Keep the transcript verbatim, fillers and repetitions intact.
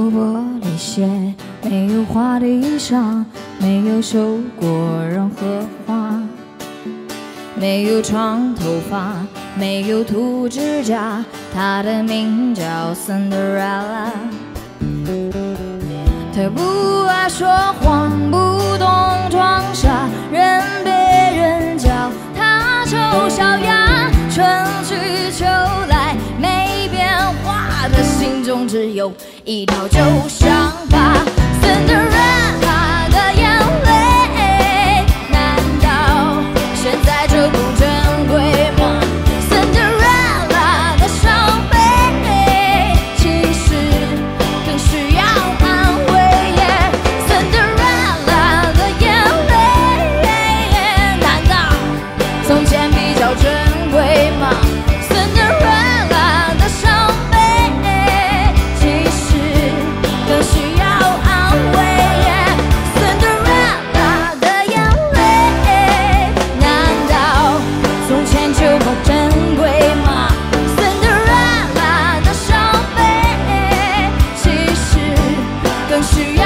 玻璃鞋，没有花的衣裳，没有受过任何花，没有长头发，没有涂指甲，她的名叫 Cinderella。她不爱说谎，不懂装傻，任别人叫她丑小鸭。春去秋来，没变化的心中只有一条旧伤疤。Cinderella 的眼泪，难道现在就不珍贵吗？ Cinderella 的伤悲，其实更需要安慰。Cinderella 的眼泪，难道从前比较珍贵吗？ Cinderella 的伤悲，其实更需要安慰。Cinderella 的眼泪，难道从前就不珍贵吗？ Cinderella 的伤悲，其实更需要。